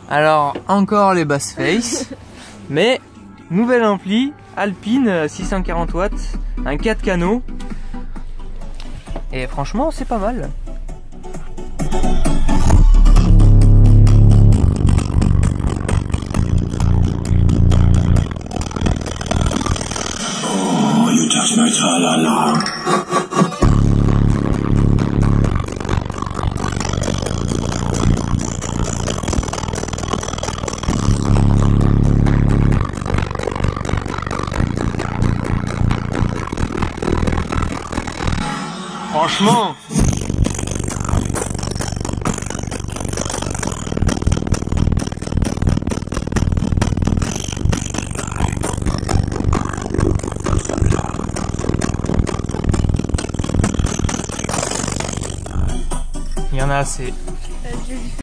Alors encore les bass face, mais nouvelle ampli Alpine 640 watts, un 4 canaux. Et franchement c'est pas mal. Oh, you touch my tra-la-la. Franchement, il y en a assez.